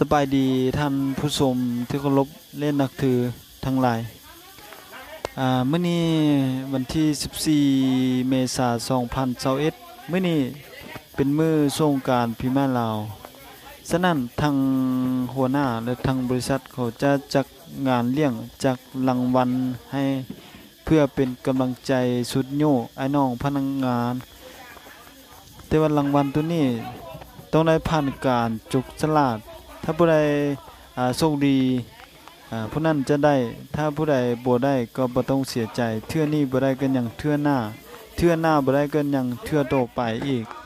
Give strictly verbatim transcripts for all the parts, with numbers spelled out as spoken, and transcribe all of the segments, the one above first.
บายดีท่านผู้ชมที่เคารพเล่นนักถือทั้งหลายอ่ามื้อนี้วันที่สิบสี่เมษายนสองพันยี่สิบเอ็ดมื้อนี้เป็นมื้อสงกรานต์ปีใหม่ลาวฉะนั้นทางหัวหน้าและทางบริษัทเขาจะจัดงานเลี้ยงจัดรางวัลให้เพื่อเป็นกำลังใจสุดโยไอ้น้องพนักงานแต่ว่ารางวัลตัวนี้ต้องได้ผ่านการจุกฉลากถ้าผู้ใดอ่าโชคดีอ่าผู้นั้นจะได้ถ้าผู้ใดบ่ได้ก็บ่ต้องเสียใจเทื่อนี้บ่ได้ก็ยังเทื่อหน้าเทื่อหน้าบ่ได้ก็ยังเทื่อต่อไปอีก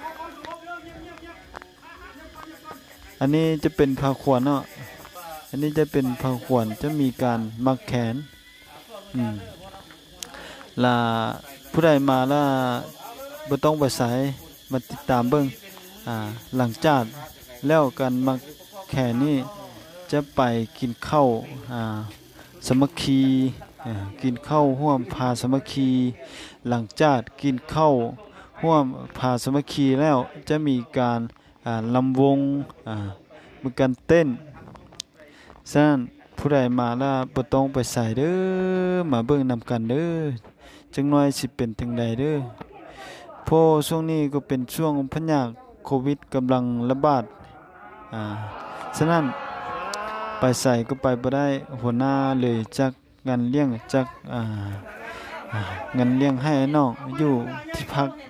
อันนี้จะเป็นผ้าขวัญเนาะอันนี้จะเป็นผ้าขวัญจะมีการมักแขนอืมลาผู้ใดมาแล้วบ่ต้องไปไสมาติดตามเบิ่งอ่าหลังจากแล้วการมักแขนนี่จะไปกินข้าวอ่าสามัคคีอ่ากินข้าวร่วมพาสามัคคีหลังจากกินข้าวร่วมพาสามัคคีแล้วจะมีการอ่าลำวงอ่ามีการเต้นฉะนั้นผู้ใดมาแล้วบ่ต้องไปใส่เด้อมาเบิ่งนำกันเด้อจังน้อยสิเป็นจังใดเด้อเพราะช่วงนี้ก็เป็นช่วงพยาธิโควิดกำลังระบาดอ่าฉะนั้นไปใส่ก็ไปบ่ได้หัวหน้าเลยจักงานเลี้ยงจักอ่างานเลี้ยงให้น้องอยู่ที่พัก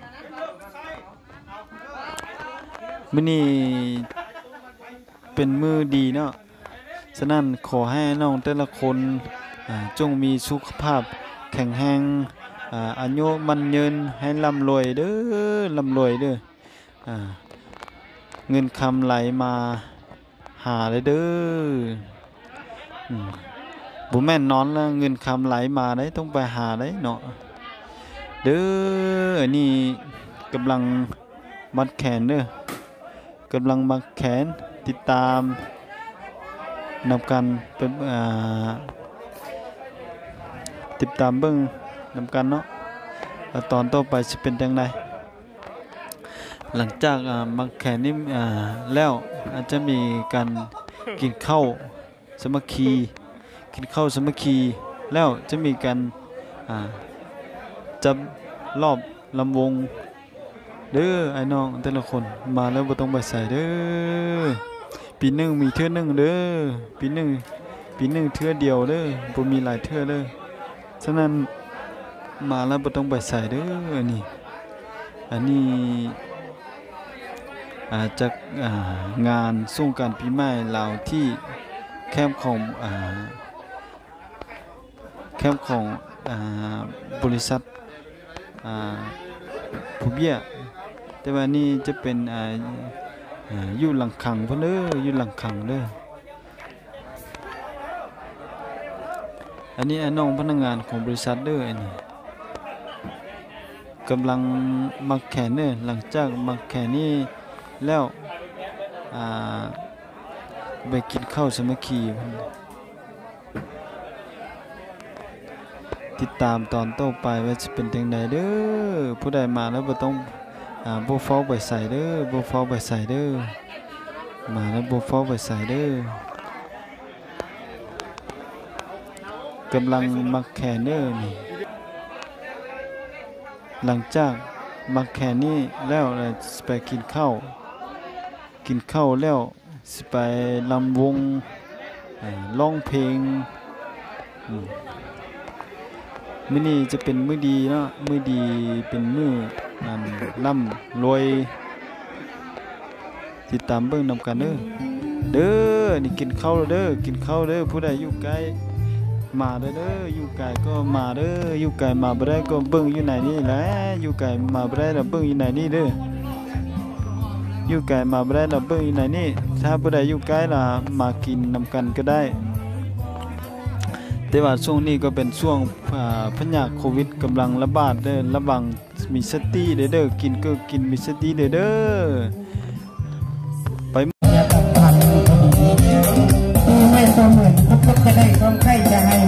มื้อนี้เป็นมื้อดีเนาะฉะนั้นขอให้น้องแต่ละคนอ่าจงมีสุขภาพแข็งแรงอ่าอายุมันยืนให้ร่ำรวยเด้อร่ำรวยเด้ออ่าเงินคำไหลมาหาเลยเด้ออืมบ่แม่นนอนแล้วเงินคำไหลมาได้ต้องไปหาได้เนาะเด้ออันนี้กำลังมัดแขนเด้อกำลังมัดแขนติดตามนำกันเป็นอ่าติดตามเบิ่งนำกันเนาะแล้วตอนต่อไปสิเป็นจังไดหลังจากอ่ามักแขนนี่อ่าแล้วอาจจะมีการกินข้าวสามัคคีกินข้าวสามัคคีแล้วจะมีการอ่าจับรอบลำวงเด้อไอ้น้องแต่ละคนมาแล้วบ่ต้องไปใส่เด้อปีหนึ่งมีเทื่อหนึ่งเด้อปีหนึ่งปีหนึ่งเทื่อเดียวเด้อบ่มีหลายเทื่อเด้อฉะนั้นมาแล้วบ่ต้องไปใส่เด้ออันนี้อันนี้อาจจะงานสงกรานต์ปีใหม่ลาวที่แคมป์ของอ่าแคมป์ของอ่าบริษัทอ่าผู้เบี้ยแต่ว่านี่จะเป็นอ่าอ่าอยู่หลังขังเพิ่นเด้ออยู่หลังขังเด้ออันนี้น้องพนักงานของบริษัทเด้ออันนี้กำลังมักแขนเด้อหลังจากมักแขนนี่แล้วอ่าไปกินข้าวสามัคคีติดตามตอนต่อไปว่าจะเป็นจังไดเด้อผู้ใดมาแล้วบ่ต้องอ่าบ่เฝ้าไปใส่เด้อบ่เฝ้าไปใส่เด้อมาแล้วบ่เฝ้าไปใส่เด้อกำลังมักแขนเด้อนี่หลังจากมักแขนนี่แล้วสิไปกินข้าวกินข้าวแล้วสิไปลำวงร้องเพลงมื้อนี้จะเป็นมื้อดีเนาะมื้อดีเป็นมื้ออันร่ำรวยติดตามเบิ่งนำกันเด้อเด้อนี่กินข้าวแล้วเด้อกินข้าวเด้อผู้ใดอยู่ไกลมาเด้อเด้ออยู่ไกลก็มาเด้ออยู่ไกลมาบ่ได้ก็เบิ่งอยู่ไหนนี่แหละอยู่ไกลมาบ่ได้แล้วเบิ่งอยู่ไหนนี่เด้ออยู่ไกลมาบ่ได้แล้วเบิ่งอยู่ไหนนี่ถ้าผู้ใดอยู่ใกล้ล่ะมากินนำกันก็ได้แต่ว่าช่วงนี้ก็เป็นช่วงอ่าพยาธิโควิดกำลังระบาดเด้อระวังมีสติเด้อเด้อกินก็กินมีสติเด้อเด้อไปไม่สมเหมือนพบก็ได้ความใครจะให้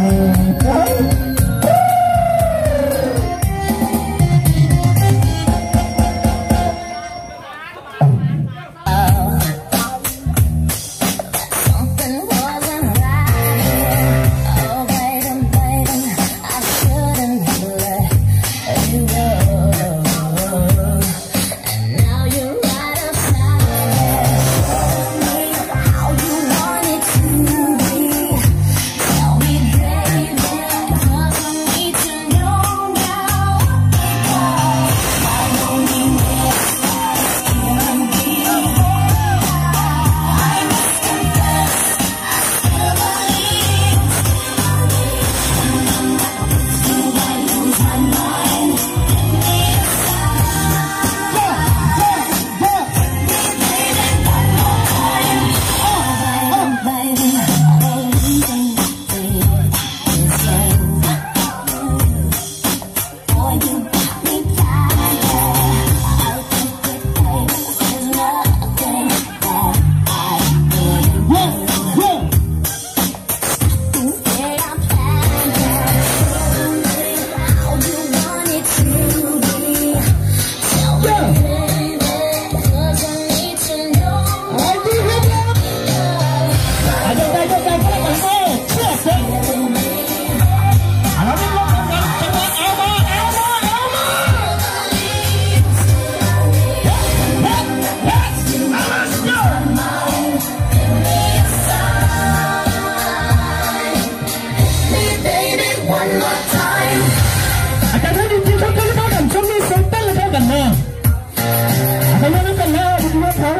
อาจารย์ท่านจริงๆเขาเขาเข้ากันช่วงนี้โซนเต้นเลยเข้ากันนะอาจารย์นั่นกันนะดูว่าเขา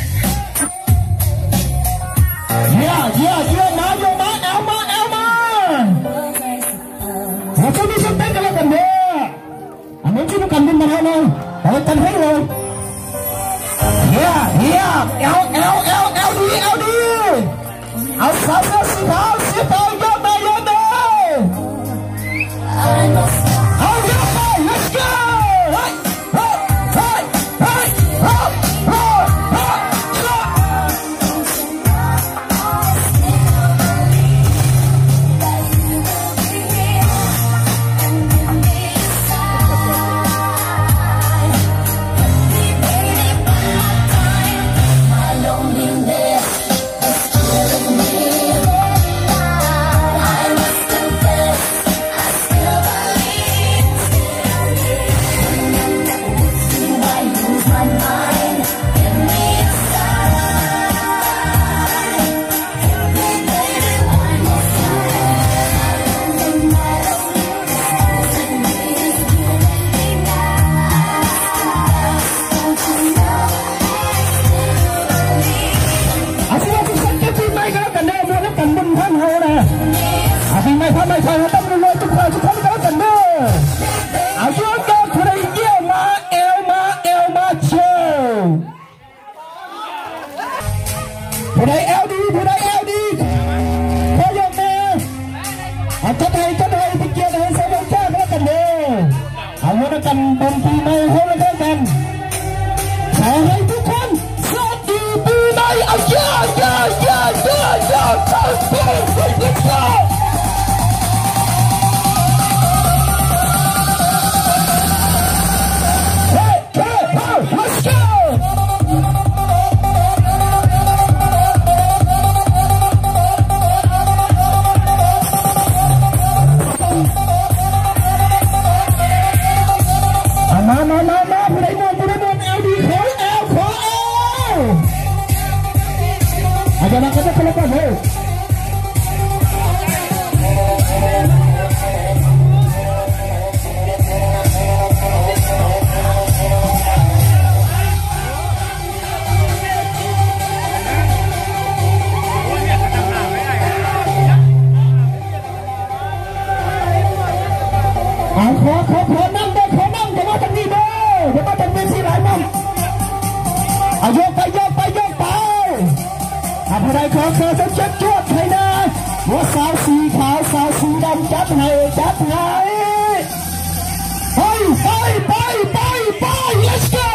เยอะเยอะเยอะมาเยอะมาเอามาเอามาเราช่วงนี้โซนเต้นกันแล้วกันเนี่ยอันนี้ที่เรากันเป็นมาแล้วนะเอากันให้เลยเยอะเยอะเอาเอาเอาเอาดีเอาดีเอาสาวๆสีขาวสีขาวเยอะมาเยอะมาเอาเยอะมา let's go เฮ้ยเฮ้ยเฮ้ยเฮ้ยเฮ้ยเฮ้ยเฮ้ไม่ทำไม่ใช่ต้องรวยทุกคนทุกคนก็แล้วกันเด้อเอาเยอะกันคนเยี่ยมมาเอลมาเอลมาเชียวผู้ใดเอลดีผู้ใดเอลดีพอยกมือเอาจะไทยจะไทยไปเกี่ยวกับเซเว่นจ้าก็แล้วกันเด้อเอาเงินกันบนปีใหม่ให้เราได้กันขอให้ทุกคนสวัสดีปีใหม่เอาเยอะเยอะเยอะเยอะเยอะเยอะเยอะเยอะเยอะLet's go! มามามามาผู้ใดมองผู้ใดมองเอลดีขอเอลขอเอลอาจารย์นักก็จะคนละกันเลยขอขอขอนั่งได้ขอนั่งอย่ามาทางนี้เด้ออย่ามาทางนี้ที่ไหนมั่งเอาโยกไปโยกไปโยกไปถ้าผู้ใดขอขอจะเช็ดจวดให้นะหัวสาวสีขาวสาวสีดำจัดให้จัดให้ไปไปไปไปไป let's go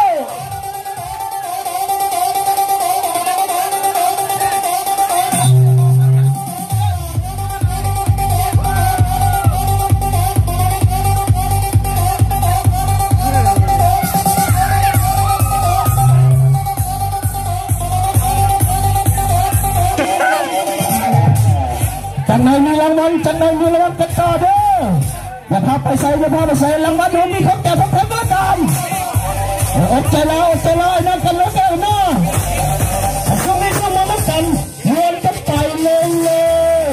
จังไหนมีรางวัลจังไหนมีรางวัลกันต่อเด้ออย่าพาไปใส่อย่าพาไปใส่รางวัลผมมีของแก่ของแถมแล้วกันอดใจแล้วอดใจแล้วนั่งกันแล้วกันนะช่วงนี้ช่วงมาแล้วกันเงินกันไปเลยเลย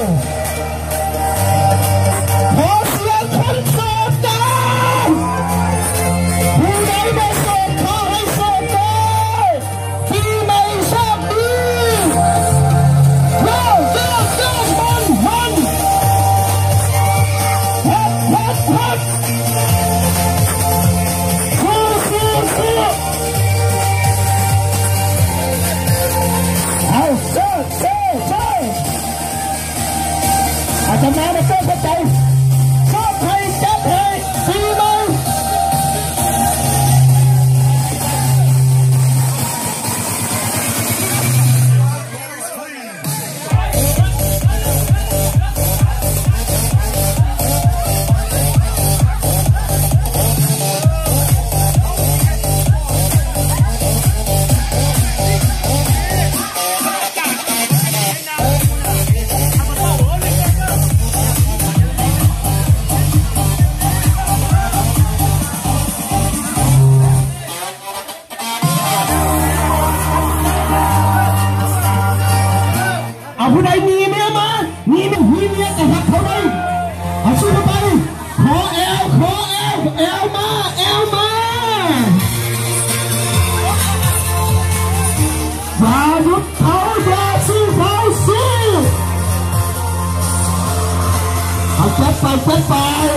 ขอเสียงคนโสดกันผู้ใดไม่โสดขอให้โสดเลยที่ไม่โสดดีเจัดไปจัดไป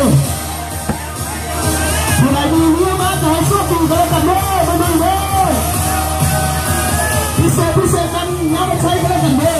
ผู้ใดมีเรื่องมาขอสู้ดีกันแล้วกันเด้อมาดูเด้อพิเศษพิเศษนั้นย้ำมาใช้กันแล้วกันเด้อ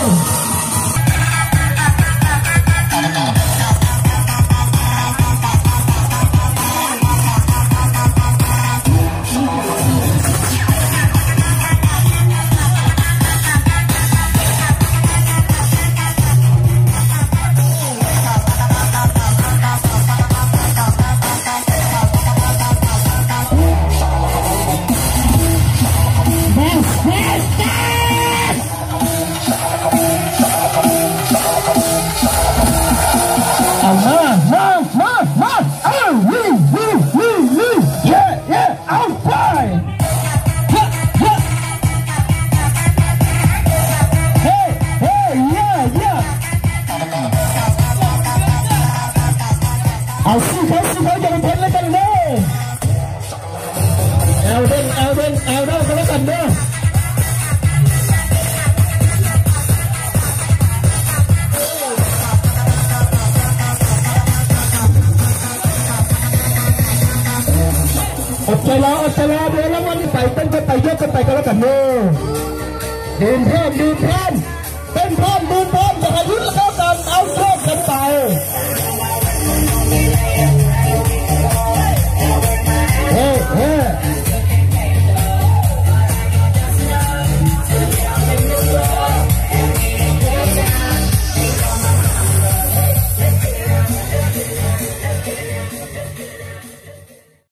เอาสิเขาสิเขาจะเป็นเพชรแล้วกันเด้อเอาเด้งเอาเด้งเอาเด้งกันแล้วกันเด้ออดใจรออดใจรอเดี๋ยวแล้ววันนี้ไปเต้นกันไปยกกันไปกันแล้วกันเด้อดื่มเพิ่มดื่มเพิ่มเต้นเพิ่มดื่มเพิ่ม